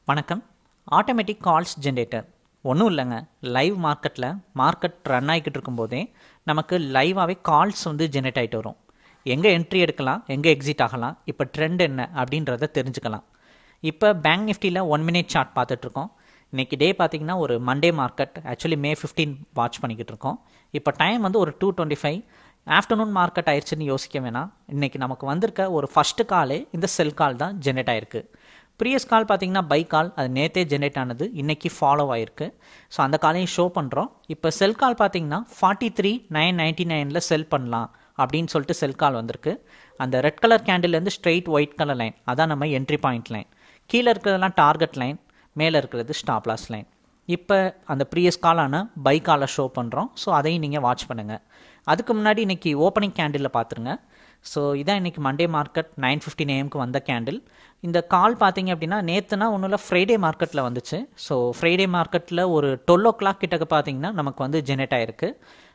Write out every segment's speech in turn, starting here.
வணக்கம். Automatic calls generator ஒன்றும் இல்லைங்க. லைவ் மார்க்கெட் ரன் ஆகிக்கிட்டு இருக்கும்போதே நமக்கு லைவாகவே கால்ஸ் வந்து ஜென்ரேட் ஆகிட்டு வரும். எங்கே என்ட்ரி எடுக்கலாம், எங்கே எக்ஸிட் ஆகலாம், இப்போ ட்ரெண்ட் என்ன அப்படின்றத தெரிஞ்சுக்கலாம். இப்போ பேங்க் நிஃப்டியில் 1 minute சார்ட் பார்த்துட்ருக்கோம். இன்றைக்கி டே பார்த்திங்கன்னா ஒரு Monday market, actually May 15 watch பண்ணிக்கிட்டு இருக்கோம். இப்போ டைம் வந்து ஒரு 2:25 ஆஃப்டர்நூன் மார்க்கெட் ஆயிடுச்சுன்னு யோசிக்க வேணாம். இன்றைக்கி நமக்கு வந்திருக்க ஒரு ஃபஸ்ட்டு காலே இந்த செல் கால் தான் ஜென்ரேட் ஆகிருக்கு. ப்ரீவியஸ் கால் பார்த்திங்கன்னா பை கால், அது நேற்றே ஜென்ரேட் ஆனது, இன்றைக்கி ஃபாலோ ஆகிருக்கு. ஸோ அந்த காலையும் ஷோ பண்ணுறோம். இப்போ செல் கால் பார்த்திங்கன்னா 43,999 செல் பண்ணலாம் அப்படின்னு சொல்லிட்டு செல் கால் வந்திருக்கு. அந்த ரெட் கலர் கேண்டில்லேருந்து ஸ்ட்ரெயிட் ஒயிட் கலர் லைன், அதான் நம்ம என்ட்ரி பாயிண்ட் லைன். கீழே இருக்கிறதெல்லாம் டார்கெட் லைன், மேலே இருக்கிறது ஸ்டாப் லாஸ் லைன். இப்போ அந்த ப்ரீவியஸ் காலான பை காலை ஷோ பண்ணுறோம். ஸோ அதையும் நீங்கள் வாட்ச் பண்ணுங்கள். அதுக்கு முன்னாடி இன்றைக்கி ஓப்பனிங் கேண்டிலில் பார்த்துருங்க. ஸோ இதான் இன்றைக்கி மண்டே மார்க்கெட் 9:15 AM வந்த கேண்டில். இந்த கால் பார்த்தீங்க அப்படின்னா நேற்றுனா ஒன்றும் இல்லை, ஃப்ரைடே மார்க்கெட்டில் வந்துச்சு. ஸோ ஃப்ரைடே மார்க்கெட்டில் ஒரு 12 o'clock கிட்டக்க பார்த்தீங்கன்னா நமக்கு வந்து ஜெனரேட் ஆகிருக்கு.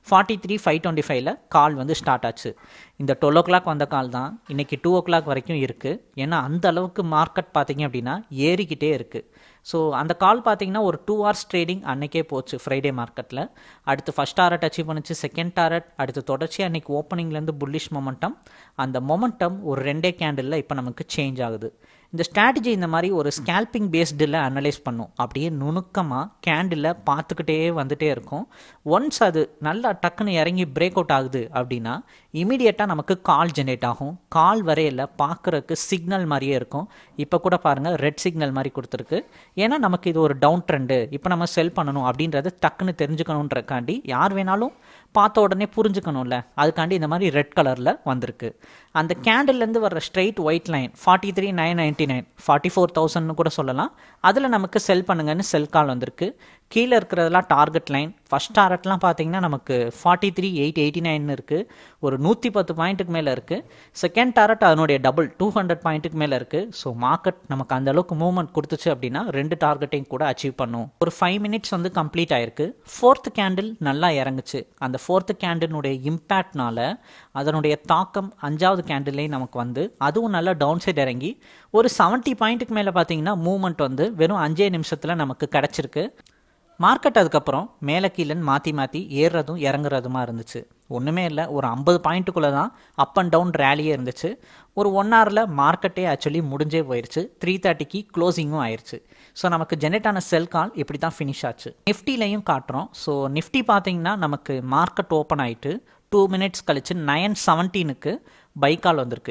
43,525 கால் வந்து ஸ்டார்ட் ஆச்சு. இந்த 12 o'clock வந்த கால் தான் இன்றைக்கி 2 o'clock வரைக்கும் இருக்குது. ஏன்னா அந்த அளவுக்கு மார்க்கெட் பார்த்தீங்க அப்படின்னா ஏறிக்கிட்டே இருக்குது. ஸோ அந்த கால் பார்த்தீங்கன்னா ஒரு 2 hours ட்ரேடிங் அன்றைக்கே போச்சு ஃப்ரைடே மார்க்கெட்டில். அடுத்து ஃபஸ்ட் டாரட் அச்சீவ் பண்ணிச்சு, செகண்ட் டாரட், அடுத்து தொடர்ச்சியாக அன்றைக்கி ஓப்பனிங்லேருந்து புல்லிஷ் மொமெண்டம். அந்த மொமெண்டம் ஒரு 2 கேண்டிலில் இப்போ நமக்கு சேஞ்ச் ஆகுது. இந்த ஸ்ட்ராட்டஜி இந்த மாதிரி ஒரு ஸ்கேல்பிங் பேஸ்டில் அனலைஸ் பண்ணும். அப்படியே நுணுக்கமாக கேண்டில் பார்த்துக்கிட்டே வந்துகிட்டே இருக்கும். ஒன்ஸ் அது நல்லா டக்குன்னு இறங்கி பிரேக் அவுட் ஆகுது அப்படின்னா இமீடியட்டாக நமக்கு கால் ஜென்ரேட் ஆகும். கால் வரையில் பார்க்குறதுக்கு சிக்னல் மாதிரியே இருக்கும். இப்போ கூட பாருங்கள், ரெட் சிக்னல் மாதிரி கொடுத்துருக்கு. ஏன்னா நமக்கு இது ஒரு டவுன் ட்ரெண்டு, இப்போ நம்ம செல் பண்ணணும் அப்படின்றத டக்குன்னு தெரிஞ்சுக்கணுன்றக்காண்டி, யார் வேணாலும் பார்த்த உடனே புரிஞ்சுக்கணும்ல, அதுக்காண்டி இந்த மாதிரி ரெட் கலரில் வந்திருக்கு. அந்த கேண்டில்லேருந்து வர்ற ஸ்ட்ரெயிட் ஒயிட் லைன் 43,999 44,000 கூட சொல்லலாம். அதில் நமக்கு செல் பண்ணுங்கன்னு செல் கால் வந்திருக்கு. கீழே இருக்கிறதெல்லாம் டார்கெட் லைன். ஃபஸ்ட் டாரட்லாம் பார்த்தீங்கன்னா நமக்கு 43,889 இருக்குது, ஒரு 110 பாயிண்ட்டுக்கு மேலே இருக்குது. செகண்ட் டாரட் அதனுடைய டபுள் 200 பாயிண்ட்டுக்கு மேலே இருக்குது. ஸோ மார்க்கெட் நமக்கு அந்த அளவுக்கு மூவ்மெண்ட் கொடுத்துச்சு அப்படின்னா 2 டார்கெட்டையும் கூட அச்சீவ் பண்ணும். ஒரு 5 minutes வந்து கம்ப்ளீட் ஆயிருக்கு. 4th கேண்டில் நல்லா இறங்குச்சு. அந்த 4th கேண்டிலுடைய இம்பேக்ட்னால அதனுடைய தாக்கம் 5வது கேண்டில்லையும் நமக்கு வந்து அதுவும் நல்லா டவுன் சைட் இறங்கி ஒரு 70 பாயிண்ட்டுக்கு மேலே பார்த்தீங்கன்னா மூவ்மெண்ட் வந்து வெறும் 5 நிமிஷத்தில் நமக்கு கிடச்சிருக்கு. மார்க்கெட் அதுக்கப்புறம் மேலே கீழேன்னு மாற்றி ஏறுறதும் இறங்குறதுமா இருந்துச்சு. ஒன்றுமே இல்லை, ஒரு 50 பாயிண்ட்டுக்குள்ளே தான் அப் அண்ட் டவுன் ரேலியே இருந்துச்சு. ஒரு 1 hourல மார்க்கெட்டே ஆக்சுவலி முடிஞ்சே போயிடுச்சு. 3:30க்கு க்ளோசிங்கும் ஆயிடுச்சு. ஸோ நமக்கு ஜென்ரேட் ஆன செல் கால் இப்படி தான் ஃபினிஷ் ஆச்சு. நிஃப்டிலையும் காட்டுறோம். ஸோ நிஃப்டி பார்த்தீங்கன்னா நமக்கு மார்க்கெட் ஓப்பன் ஆகிட்டு 2 minutes கழிச்சு 9:17க்கு பை கால் வந்திருக்கு.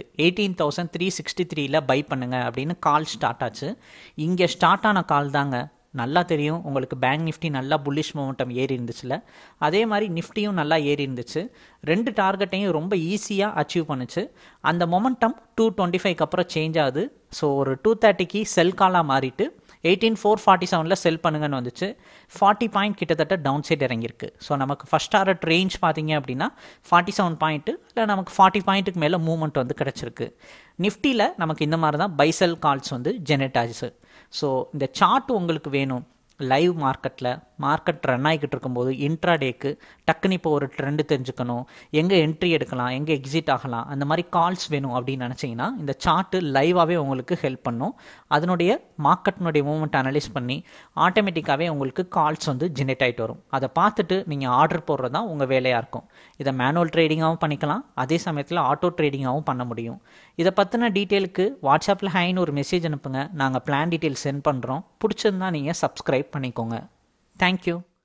18,363 பை பண்ணுங்க அப்படின்னு கால் ஸ்டார்ட் ஆச்சு. இங்கே ஸ்டார்ட் ஆன கால் தாங்க. நல்லா தெரியும் உங்களுக்கு, பேங்க் நிஃப்டி நல்லா புல்லிஷ் மொமெண்டம் ஏறி இருந்துச்சுல, அதே மாதிரி நிஃப்டியும் நல்லா ஏறி இருந்துச்சு. 2 டார்கெட்டையும் ரொம்ப ஈஸியாக அச்சீவ் பண்ணுச்சு. அந்த மொமெண்டம் 2:25க்கு அப்புறம் சேஞ்ச் ஆகுது. ஸோ ஒரு 2:30க்கு செல் காலாக மாறிட்டு 18,447 செல் பண்ணுங்கன்னு வந்துச்சு. 40 பாயிண்ட் கிட்டத்தட்ட டவுன் சைட் இறங்கியிருக்கு. ஸோ நமக்கு ஃபஸ்ட் டாரட் ரேஞ்ச் பார்த்தீங்க அப்படின்னா 47 பாயிண்ட்டு, இல்லை நமக்கு 40 பாயிண்ட்டுக்கு மேலே மூவ்மெண்ட் வந்து கிடச்சிருக்கு. நிஃப்டியில் நமக்கு இந்த மாதிரி தான் பை செல் கால்ஸ் வந்து ஜென்ரேட் ஆச்சு. ஸோ இந்த சார்ட் உங்களுக்கு வேணும் லைவ் மார்க்கெட் ரன் ஆகிக்கிட்டு இருக்கும்போது இன்ட்ராடேக்கு டக்குன்னு இப்போ ஒரு ட்ரெண்டு தெரிஞ்சுக்கணும், எங்கே என்ட்ரி எடுக்கலாம், எங்கே எக்ஸிட் ஆகலாம், அந்த மாதிரி கால்ஸ் வேணும் அப்படின்னு நினச்சிங்கன்னா இந்த சார்ட்டு லைவாகவே உங்களுக்கு ஹெல்ப் பண்ணும். அதனுடைய மார்க்கெட்னுடைய மூவ்மெண்ட் அனலைஸ் பண்ணி ஆட்டோமேட்டிக்காகவே உங்களுக்கு கால்ஸ் வந்து ஜென்ரேட் ஆகிட்டு வரும். அதை பார்த்துட்டு நீங்கள் ஆர்டர் போடுறது தான் உங்கள் வேலையாக இருக்கும். இதை மேனுவல் ட்ரேடிங்காகவும் பண்ணிக்கலாம், அதே சமயத்தில் ஆட்டோ ட்ரேடிங்காகவும் பண்ண முடியும். இதை பற்றின டீட்டெயிலுக்கு வாட்ஸ்அப்பில் ஹைன்னு ஒரு மெசேஜ் அனுப்புங்க. நாங்கள் பிளான் டீட்டெயில்ஸ் சென்ட் பண்ணுறோம். பிடிச்சிருந்தா நீங்கள் சப்ஸ்கிரைப் பண்ணிக்கோங்க. தேங்க்யூ.